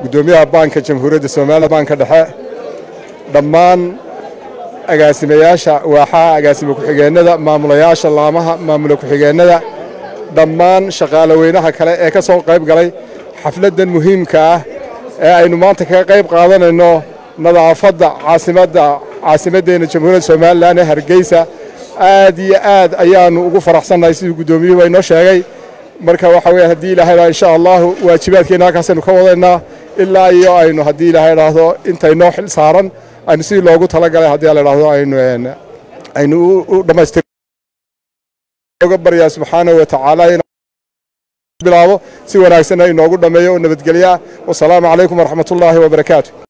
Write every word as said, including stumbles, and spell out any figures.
gudoomiyaha baanka jamhuuriyadda Soomaaliya baanka dhexe dhammaan agaasimayaasha waaxaha agaasimo ku-xigeenada maamulayaasha laamaha maamula ku-xigeenada dhammaan shaqaale weynaha kale ee ka soo qayb galay xafladan muhiimka ah ee aynu maanta ka qayb qaadanayno nadaafadda caasimadda caasimadeena jamhuuriyadda Soomaaliland ee Hargeysa aad iyo aad ayaanu ugu faraxsanahay sidii gudoomiyuhu ay noo sheegay marka waxa weeye hadii ilaahay baa insha Allah waajibaadkeena halkaasaynu ka wadaynaa ilaa iyo aynu hadii ilaahay raahdo intay noo xil saaran aynu si loogu talagalay hadii la raahdo aynu aynu u dhamaystir uga baryaa subxaanahu wa ta'ala bilaabo si wanaagsan ay noogu dhameeyo nabadgelyo. Wassalaamu calaykum wa rahmatullaahi wa barakaatuh.